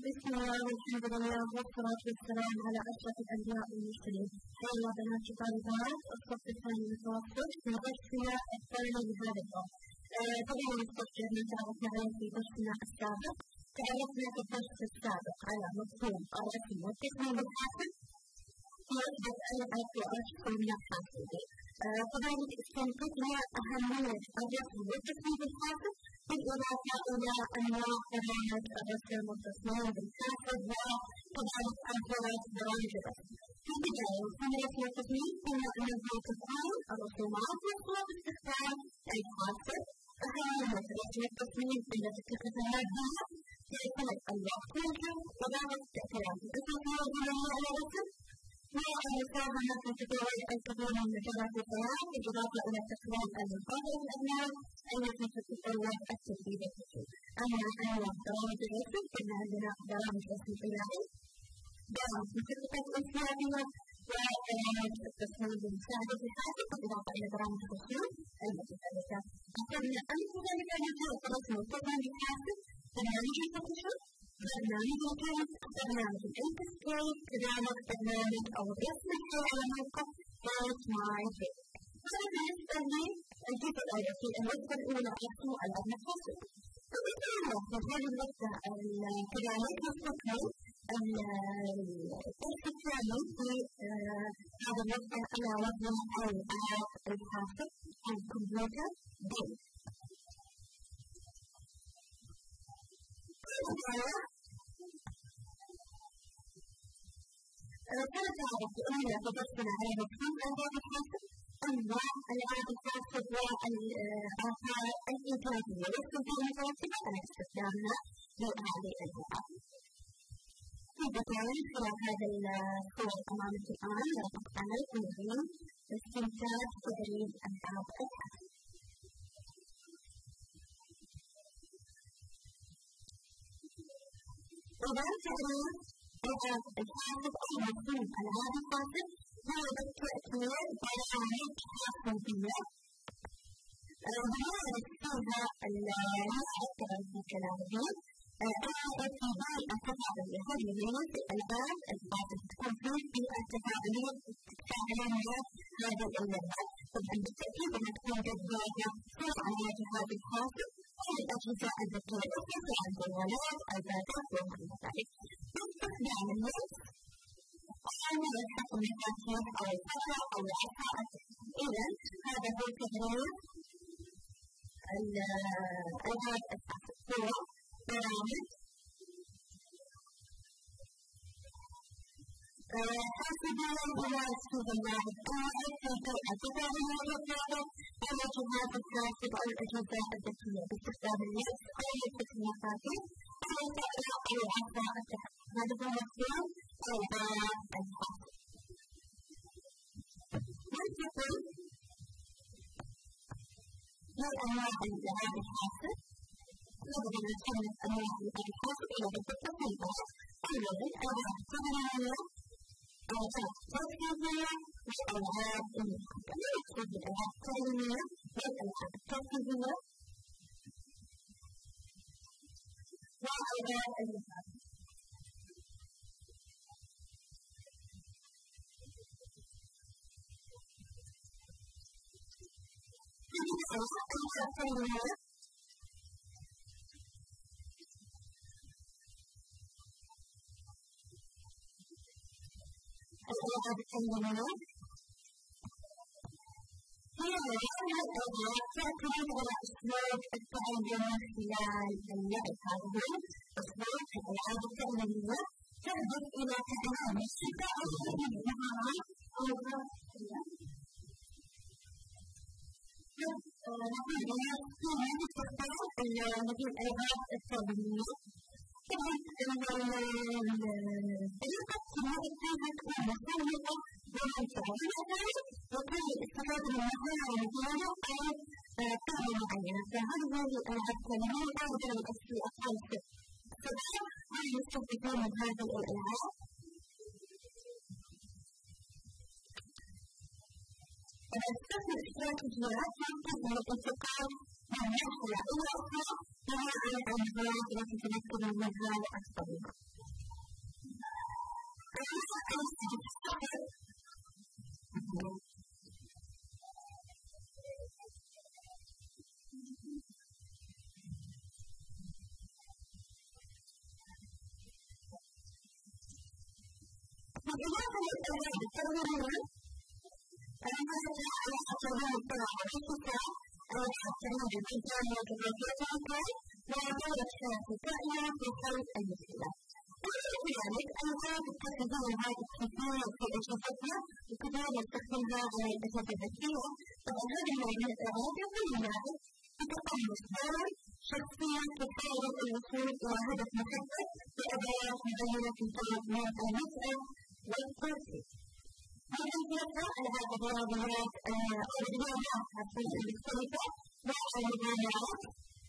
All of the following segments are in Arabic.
بسم الله والحمد لله والصلاة والسلام على أشرف الأنبياء والمرسلين. حيا الله بنات طالبات الصف الثاني المتوسط في درسنا الثاني لهذا الدور. طبعا نسترجع ما تعرفنا عليه في درسنا السابق. تعرفنا في الدرس السابق على مفهوم الرسم والتصميم الحاسب في مسألة وأشكال حاسبة. كذلك استنتجنا أهمية الرسم والتصميم الحاسب بالإضافة إلى أنواع برامج الرسم والتصميم بالحاسب وكذلك أمثلة برامج الرسم. في البداية في رسم التصميم قلنا أنها تكون الرسومات وصورة استخدام الحاسب. أهمية رسم التصميم التي تتكلم بها تعتمد الوقت والجهد وذلك التأثيرات الأساسية العملية على الرسم والمساهمة في تطوير الكثير من مجالات الحياة بالإضافة إلى تكوين المقابل الأبناء التي تتطور التدريب الفكري. أما أنواع برامج الرسم فإن عندنا برامج رسم إلهي، برامج مخططات انسيابية وبرامج التصميم بمساعدة الحاسب بالإضافة إلى برامج التصميم المتحركة. أخذنا أمثلة لبرامج الرسم والتصميم بالحاسب: برنامج الفوتوشوب، برنامج الكاد، برنامج الانكسكيب، كذلك برنامج أو الرسم الحي على موقع Paint My Cake. هذا بالنسبة للجزء الأول في الوحدة الأولى رسم الأبناء الحاسب. الوحدة الأولى في هذه الوحدة كذلك نستكمل الدرس الثاني في هذا الوحدة على وضع الآلات الحاسب الكمبيوتر بي. كما تعرف بأننا تدرسنا على مفهوم الآلات الحاسب، أنواع الآلات الحاسب والآثار الإيجابية والسلبية المترتبة على استخدامها لهذه الآلات. في البداية خلال هذا الصور أمامك الآن لا تقتنع تمرين استنتاج تدريب الآلات الحاسب. إذا تدريب الآلات الحاسب أو مفهوم الآلات الحاسب هو بالتأكيد برامج حاسوبية نمارس فيها المعرفة في كلامهم التفاعلية التفاعلية. هذه هي الألعاب التي تكون في التفاعلية مع هذه اللعبة. طبعا بالتأكيد أنها تكون جذابة سواء على جهاز الحاسب أو الأجهزة الذكية مثل الجوالات، الآيبادات وما إلى ذلك. باستخدام اللمس أو ملحق المفاتيح أو الفتحة أو العصا. إذا هذا هو تدريب الآلات الحاسب. هو برامج حاسوبية يمارس فيها اللاعب التفاعلية التفاعلية على جهاز الحاسب أو الأجهزة الذكية باستخدام اللمس أو ملحق المفاتيح أو الفتحة أو العصا التحكم. هذا هو مفهوم الآلات الحاسب. ننتقل لأنواع الآلات الحاسب. نبدأ نتكلم أنواع الآلات الحاسب إلى التفصيل. أولاً ألعاب تقنية، ألعاب ترفيهية، وألعاب المحاكاة. ما يقصد بالألعاب التقنية والألعاب الترفيهية وألعاب المحاكاة؟ الألعاب التنظيمية هي الألعاب تعتمد على أسلوب التعلم من خلال اللعب. هذا هو أسلوب الألعاب التنظيمية، تهدف إلى تعلم الشباب المهارات أو الرياضيات. نقول هنا تختار الألعاب التنظيمية. طبعا طريقة تنظيم فيها تكون مختلفة وممتعة. وكذلك يكون الاستفادة من مهارة معينة أو قاعدة معينة. فهذه الألعاب التنظيمية أيضا الأطفال الصغار هم يستفيدون من هذه الألعاب. تستخدم استراتيجيات يمكن الانتقال من مرحلة إلى أخرى كما عن المهارات التي تمكن منها الطبيب. بالإضافة للأولاد التنويرية المسؤولة عن التنوير الطلع والاتساع التنوير الإنساني والجغرافيا وعمل الشرف الكائنة في حل المشكلة. وكذلك الآلات التقليدية هذه كثير في أجهزتنا وكثير نستخدمها على الأجهزة الذكية. طبعا هذه الآلات يكون اللاعب بتقمص دور شخصية تحاول الوصول إلى هدف محدد بأدوات معينة تنطلق من المسألة والترتيب. من أمثلتها ألعاب الرياضيات أو الرياضات المختلفة مع المباريات.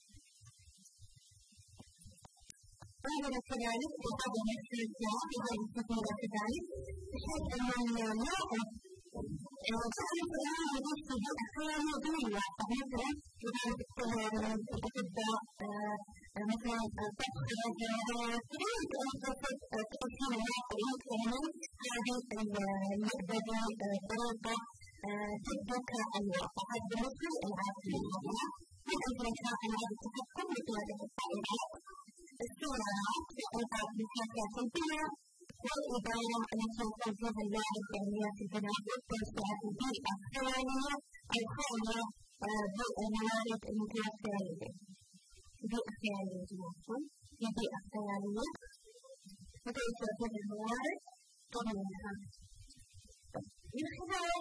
عندنا كذلك بعض الأشياء وهذه التطويرات كذلك بحيث أن نلاحظ تعرف الآن وجود بيئة خارجية مثلا لذلك الطيران الأطباء مثلا طبخ الجراحات كذلك أنفسد تأثير الواقع يمكن هذه المعبدة طريقة تبدو كالواقع. هذا بالنسبة للألعاب الرياضية. من أمثلتها ألعاب التحكم بقيادة الطائرات السيارات بألعاب محاكاة البناء والإدارة التي يقوم فيها اللاعب بعمليات البناء والتوسعة في بيئة خيالية أو خالية بالموارد المتوفرة لديه. بيئة خيالية جماعتهم في بيئة خيالية متوفرة فيها الموارد طبيعية. من خلال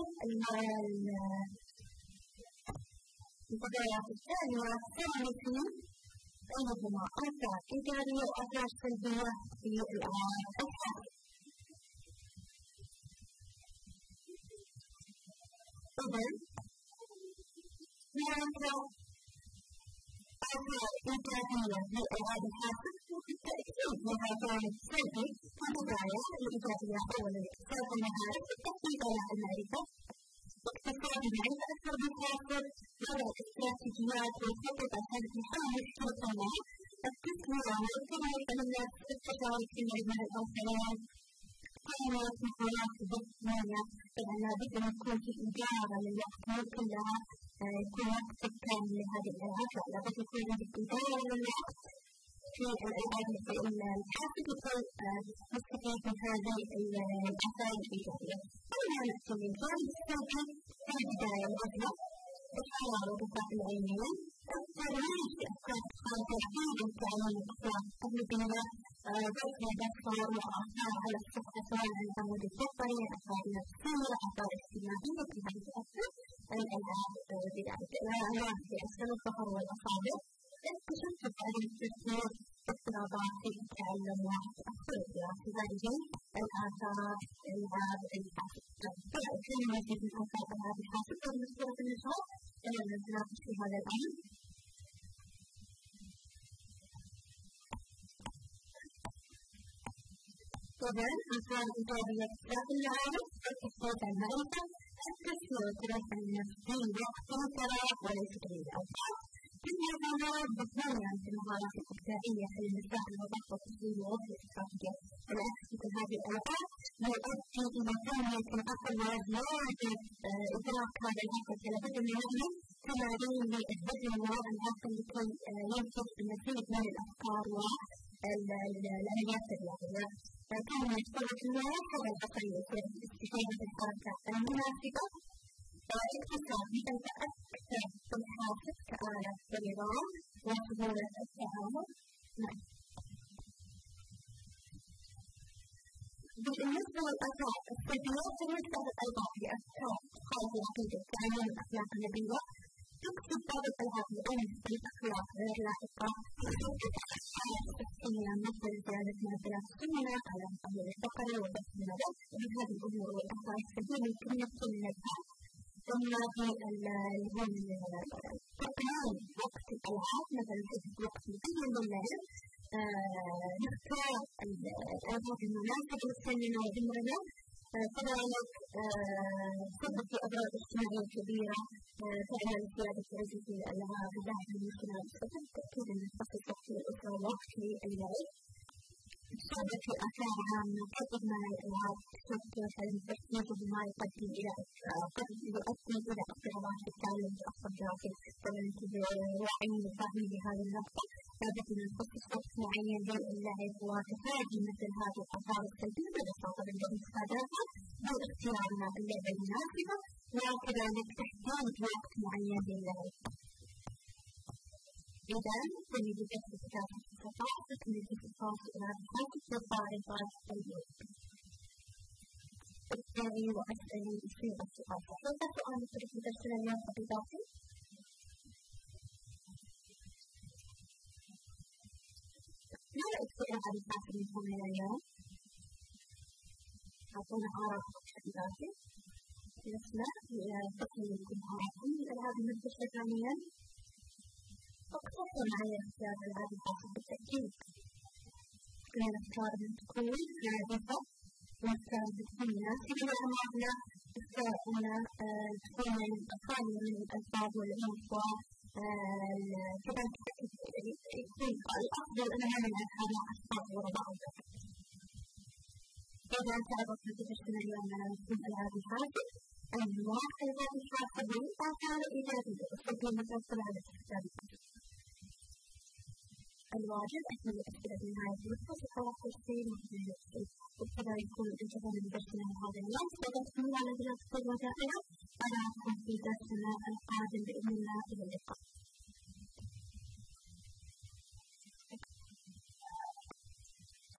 التغيرات الثانية كالمثل بينهما آثار إيجابية وآثار سلبية في الألعاب الحالية. إذن هناك آثار إيجابية لألعاب الحاسب وبالتأكيد لها جانب سلبي. في البداية الإيجابية أولا اكتساب المهارات والتأكيد على المعرفة. اكتساب المعرفة أكثر بالحاسب وضع استراتيجيات والخطط عشان تحل مشكلة ما. التسوية والكلمة الناس التشارك في مجموع الآخرين. كلمات مهارات ذهنية طبعا لابد أن يكون في إدارة للوقت ممكن لها يكون وقت كامل لهذه الألعاب. لا لابد يكون عندك إدارة للوقت في الألعاب الحاسب يكون مستفيد من هذه الآثار الإيجابية. أما نأتي للجانب السلبي في البداية الأولى الحياة والرفاق العلمية الترويج لأفكار خارجية لتعليم الأطفال الذين ذكر الأفكار وآثار على الصحة سواء عن العمود الفقري آثار نفسية آثار اجتماعية في هذه الألعاب بذلك العلامات في أسفل الظهر والأصابع. اكتشفت هذه التفكير اضطرابات في التعلم وتأثر الدراسي. هذه الآثار الألعاب الحاسب. كان يجب من آثار الألعاب الحاسب بالنسبة للنشاط نتناقش في هذا الأمر. طبعا آثار إيجابية اكتساب المعارف اكتساب المعرفة التسوية والتراث النفسي وقت الفراغ وليس للأوقات. إنها مهارات ذهنية مثل المهارات الإبداعية في المساء الوظائف والتسويق ووضع الاستراتيجية. بالعكس مثل هذه الألعاب يؤدي إلى تنمية العقل وزيادة إدراك هذا العقل. فلابد من نعمل تمارين للذهن ووضع العقل لكي ينتج المزيد من الأفكار والعمليات الرياضية. كما يتطلب الناس هذا العقل استفادة الحركة المناسبة. اكتساب أنت أكثر في الحاسب كآلة ونظام وسهولة التعامل معه. بالنسبة للآثار السلبية بالنسبة للألعاب لأفكار خارج العقيدة كعلم الأخلاق النبية تكتب بعض الألعاب لأنس بالأخلاق غير لائقة الشخصية مثل زيادة معدلات السمنة على العمود الفقري وبث النظر. من هذه الأمور والآثار السلبية يمكن نتجنبها. ثم في تقنين وقت الألعاب مثلا حدد وقت معين للعب. نختار الألعاب المناسبة لسننا وعمرنا كذلك تسبب في أضرار اجتماعية كبيرة تعمل زيادة عدد الألعاب اللعب المشكلات بالتأكيد أن تخصص وقت للأسرة ووقت للعب تسبب في آثار عامة قد ما الألعاب تؤثر على التركيز وما يؤدي إلى اضطرابات في التعلم وأخطاء دراسية. فمن واعيين وفاهمين بهذه النقطة لابد من نخصص وقت معين للعب وتفادي مثل هذه الآثار السلبية بالإصابة بالمفسداتها باختيارنا اللعبة المناسبة وكذلك تحديد وقت معين للعب. إذا تريد كسب كتابة الصفحات تكمل اختصاص إلى الحاجة وصائغات الوقت. بالتالي وأسأل يصير السؤال هذا سؤال تريد ترسل اليوم حبيباتي؟ ما رأيك في ألعاب الحاسب منكم إلى اليوم؟ أعطونا آراءكم حبيباتي. نسمع تقييمكم آراءكم للألعاب المنتشرة ثانياً. اقترحوا معي اختيار ألعاب الحاسب بالتأكيد. كنا نختار من تكون هادفة ونختار بتكون مناسبة لأعمارنا نختار أن تكون خالية من الألفاظ والعنف وكذلك يكون الأفضل أن نعمل هذا ألفاظ ورا بعض. إذا تعرفت تجسنا اليوم على مفهوم ألعاب الحاسب أنواع ألعاب الحاسب والآثار الإيجابية وصدق المتوصلة على استخدام الواجب أكمل الأسئلة بنهاية الوقت وحرق الشيء وحرق الشيء وبكذا يكون انتهى من درسنا هذا اليوم. وتكمل على دراسة الوظائف أراكم في درسنا القادم بإذن الله. إلى اللقاء.